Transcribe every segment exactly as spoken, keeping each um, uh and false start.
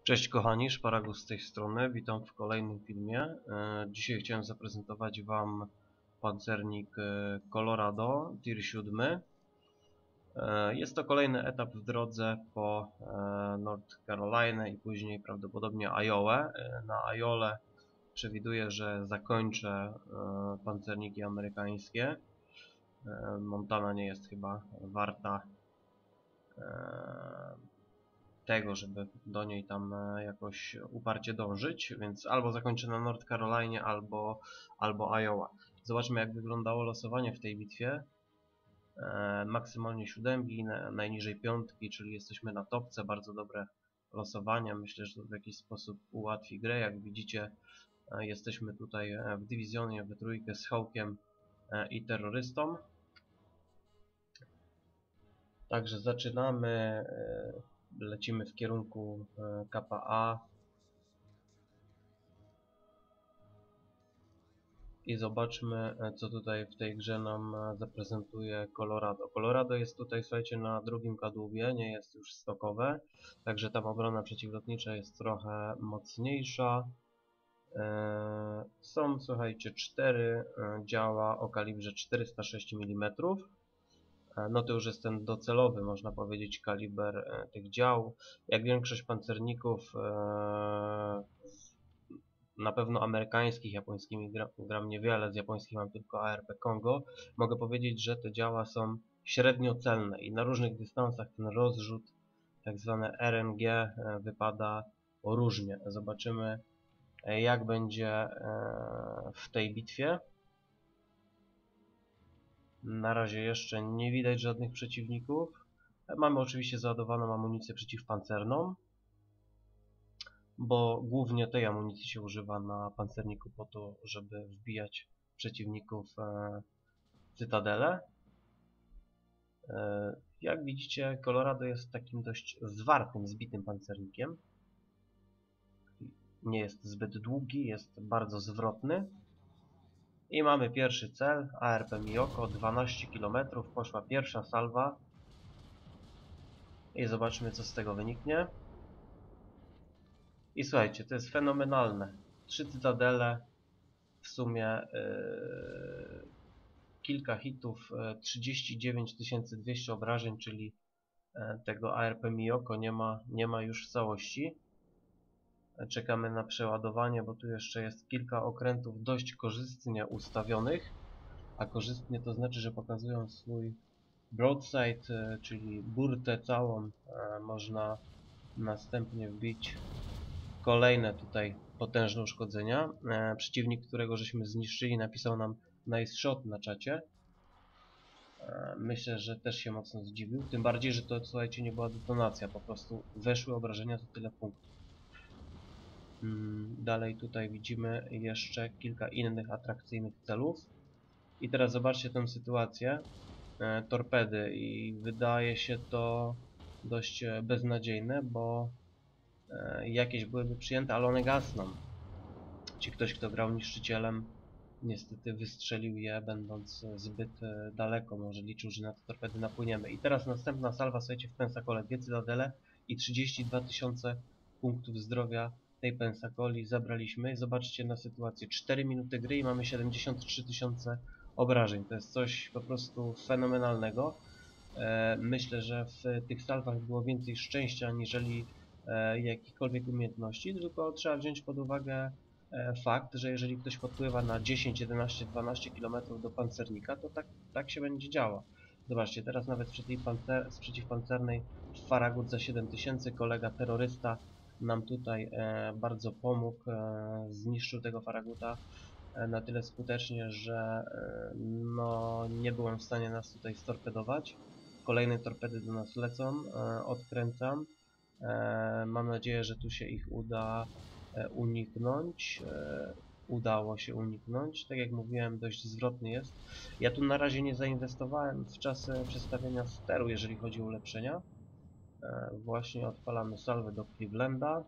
Cześć kochani, Szparagus z tej strony, witam w kolejnym filmie. Dzisiaj chciałem zaprezentować Wam pancernik Colorado Tier siedem. Jest to kolejny etap w drodze po North Carolina i później prawdopodobnie Iowę. Na Iole przewiduję, że zakończę pancerniki amerykańskie. Montana nie jest chyba warta tego, żeby do niej tam jakoś uparcie dążyć, więc albo zakończę na North Carolinie, albo, albo Iowa. Zobaczmy, jak wyglądało losowanie w tej bitwie. E, maksymalnie siódemki, najniżej piątki, czyli jesteśmy na topce, bardzo dobre losowania. Myślę, że to w jakiś sposób ułatwi grę. Jak widzicie, e, jesteśmy tutaj w dywizjonie we trójkę z Hawkiem e, i terrorystą. Także zaczynamy. E, Lecimy w kierunku Kappa A i zobaczmy, co tutaj w tej grze nam zaprezentuje Colorado. Colorado jest tutaj, słuchajcie, na drugim kadłubie, nie jest już stokowe, także tam obrona przeciwlotnicza jest trochę mocniejsza. Są, słuchajcie, cztery działa o kalibrze czterysta sześć milimetrów. No to już jest ten docelowy, można powiedzieć, kaliber tych dział. Jak większość pancerników, na pewno amerykańskich, japońskimi gram, gram niewiele, z japońskich mam tylko A R P Kongo, mogę powiedzieć, że te działa są średnio celne i na różnych dystansach ten rozrzut, tak zwane R N G, wypada różnie. Zobaczymy, jak będzie w tej bitwie. Na razie jeszcze nie widać żadnych przeciwników. Mamy oczywiście załadowaną amunicję przeciwpancerną, bo głównie tej amunicji się używa na pancerniku po to, żeby wbijać przeciwników e, cytadele. E, jak widzicie, Colorado jest takim dość zwartym, zbitym pancernikiem. Nie jest zbyt długi, jest bardzo zwrotny. I mamy pierwszy cel, A R P Miyoko, dwanaście kilometrów, poszła pierwsza salwa. I zobaczmy, co z tego wyniknie. I słuchajcie, to jest fenomenalne. Trzy cytadele, w sumie yy, kilka hitów, yy, trzydzieści dziewięć tysięcy dwieście obrażeń, czyli yy, tego A R P Miyoko nie ma, nie ma już w całości. Czekamy na przeładowanie, bo tu jeszcze jest kilka okrętów dość korzystnie ustawionych. A korzystnie to znaczy, że pokazują swój broadside, yy, czyli burtę całą. Yy, można następnie wbić kolejne tutaj potężne uszkodzenia. E, przeciwnik, którego żeśmy zniszczyli, napisał nam nice shot na czacie. E, myślę, że też się mocno zdziwił. Tym bardziej, że to, słuchajcie, nie była detonacja. Po prostu weszły obrażenia za tyle punktów. Mm, dalej tutaj widzimy jeszcze kilka innych atrakcyjnych celów. I teraz zobaczcie tę sytuację. E, torpedy. I wydaje się to dość beznadziejne, bo jakieś byłyby przyjęte, ale one gasną. Ci ktoś, kto grał niszczycielem, niestety wystrzelił je, będąc zbyt daleko. Może liczył, że na te torpedy napłyniemy. I teraz następna salwa, słuchajcie, w Pensacole. Dwie cytadele i trzydzieści dwa tysiące punktów zdrowia tej Pensacoli zabraliśmy. Zobaczcie na sytuację. cztery minuty gry i mamy siedemdziesiąt trzy tysiące obrażeń. To jest coś po prostu fenomenalnego. Myślę, że w tych salwach było więcej szczęścia, aniżeli jakichkolwiek umiejętności, tylko trzeba wziąć pod uwagę fakt, że jeżeli ktoś podpływa na dziesięć, jedenaście, dwanaście kilometrów do pancernika, to tak, tak się będzie działo. Zobaczcie, teraz nawet z przeciwpancernej Farragut za siedem tysięcy, kolega terrorysta nam tutaj e, bardzo pomógł, e, zniszczył tego Farraguta e, na tyle skutecznie, że e, no, nie byłem w stanie nas tutaj storpedować. Kolejne torpedy do nas lecą, e, odkręcam. E, mam nadzieję, że tu się ich uda e, uniknąć. E, udało się uniknąć. Tak jak mówiłem, dość zwrotny jest. Ja tu na razie nie zainwestowałem w czas przestawienia steru, jeżeli chodzi o ulepszenia. E, właśnie odpalamy salwę do Clevelanda.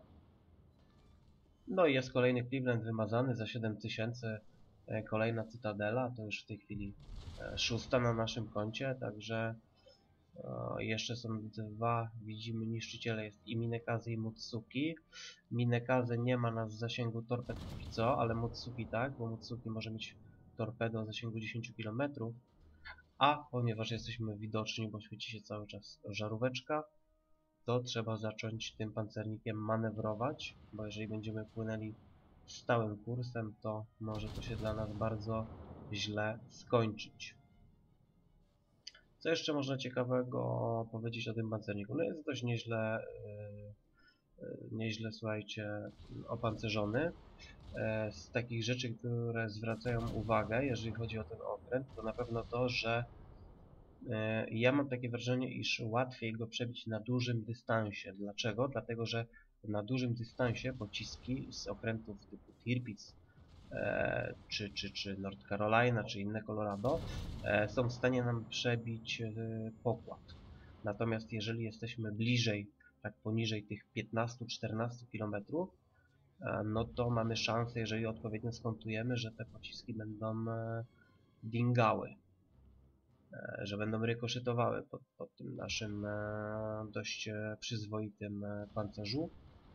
No i jest kolejny Cleveland wymazany za siedem tysięcy. E, kolejna cytadela, to już w tej chwili e, szósta na naszym koncie, także Jeszcze są dwa, widzimy, niszczyciele, jest i Minekaze i Mutsuki. Minekaze nie ma nas w zasięgu torped póki co, ale Mutsuki tak, bo Mutsuki może mieć torpedę o zasięgu dziesięć kilometrów. A ponieważ jesteśmy widoczni, bo świeci się cały czas żaróweczka, to trzeba zacząć tym pancernikiem manewrować, bo jeżeli będziemy płynęli stałym kursem, to może to się dla nas bardzo źle skończyć. Co jeszcze można ciekawego powiedzieć o tym pancerniku? No jest dość nieźle, yy, yy, nieźle, słuchajcie, opancerzony. Yy, z takich rzeczy, które zwracają uwagę, jeżeli chodzi o ten okręt, to na pewno to, że yy, ja mam takie wrażenie, iż łatwiej go przebić na dużym dystansie. Dlaczego? Dlatego, że na dużym dystansie pociski z okrętów typu Tirpitz, E, czy, czy, czy North Carolina, czy inne Colorado, e, są w stanie nam przebić e, pokład. Natomiast jeżeli jesteśmy bliżej, tak poniżej tych piętnastu czternastu kilometrów, e, no to mamy szansę, jeżeli odpowiednio skontujemy, że te pociski będą e, dingały, e, że będą rykoszetowały pod, pod tym naszym e, dość e, przyzwoitym e, pancerzu.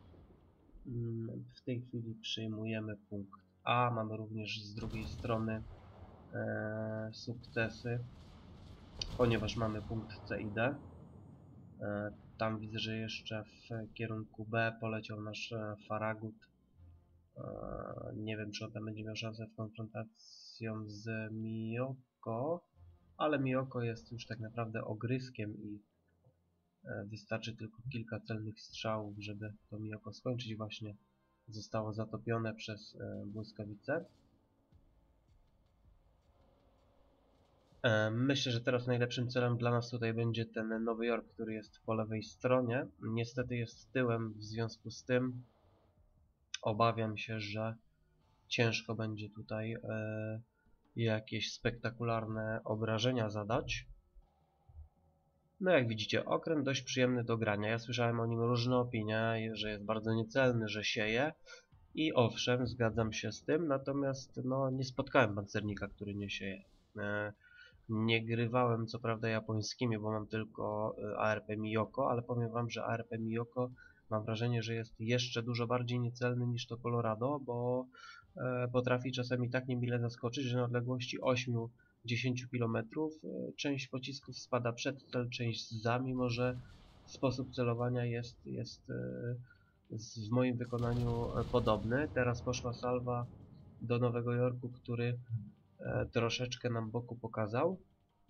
W tej chwili przyjmujemy punkt A, mamy również z drugiej strony e, sukcesy, ponieważ mamy punkt C i D. E, tam widzę, że jeszcze w kierunku B poleciał nasz e, Farragut. E, nie wiem, czy on tam będzie miał szansę w konfrontacją z Miyoko, ale Miyoko jest już tak naprawdę ogryskiem i e, wystarczy tylko kilka celnych strzałów, żeby to Miyoko skończyć. Właśnie zostało zatopione przez e, błyskawice. Myślę, że teraz najlepszym celem dla nas tutaj będzie ten Nowy Jork, który jest po lewej stronie. Niestety jest tyłem, w związku z tym obawiam się, że ciężko będzie tutaj e, jakieś spektakularne obrażenia zadać. No jak widzicie, okręt dość przyjemny do grania. Ja słyszałem o nim różne opinie, że jest bardzo niecelny, że sieje. I owszem, zgadzam się z tym, natomiast no, nie spotkałem pancernika, który nie sieje. E, Nie grywałem co prawda japońskimi, bo mam tylko A R P Miyoko, ale powiem wam, że A R P Miyoko mam wrażenie, że jest jeszcze dużo bardziej niecelny niż to Colorado, bo e, potrafi czasami tak niemile zaskoczyć, że na odległości osiem do dziesięciu kilometrów e, część pocisków spada przed cel, część za, mimo że sposób celowania jest, jest e, z, w moim wykonaniu e, podobny. Teraz poszła salwa do Nowego Jorku, który e, troszeczkę nam boku pokazał.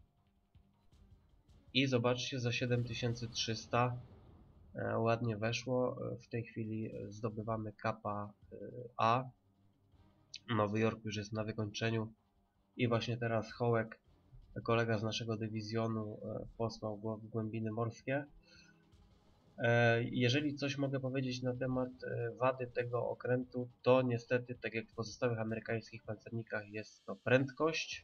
I zobaczcie, za siedem tysięcy trzysta e, ładnie weszło. W tej chwili zdobywamy kapa A. Nowy Jork już jest na wykończeniu. I właśnie teraz Hołek, kolega z naszego dywizjonu, e, posłał go w głębiny morskie. E, jeżeli coś mogę powiedzieć na temat e, wady tego okrętu, to niestety, tak jak w pozostałych amerykańskich pancernikach, jest to prędkość.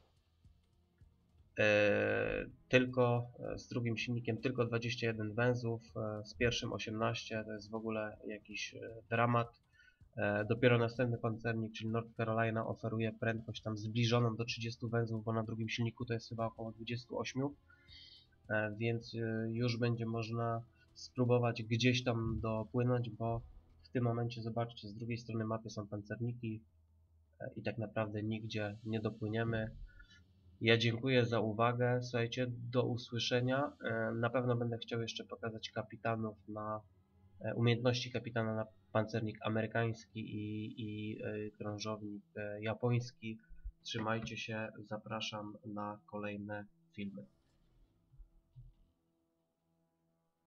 E, tylko z drugim silnikiem tylko dwadzieścia jeden węzłów, e, z pierwszym osiemnaście, to jest w ogóle jakiś e, dramat. E, dopiero następny pancernik, czyli North Carolina, oferuje prędkość tam zbliżoną do trzydziestu węzłów, bo na drugim silniku to jest chyba około dwadzieścia osiem, e, więc e, już będzie można spróbować gdzieś tam dopłynąć, bo w tym momencie, zobaczcie, z drugiej strony mapy są pancerniki e, i tak naprawdę nigdzie nie dopłyniemy. Ja dziękuję za uwagę. Słuchajcie, do usłyszenia. Na pewno będę chciał jeszcze pokazać kapitanów na umiejętności kapitana na pancernik amerykański i, i krążownik japoński. Trzymajcie się, zapraszam na kolejne filmy.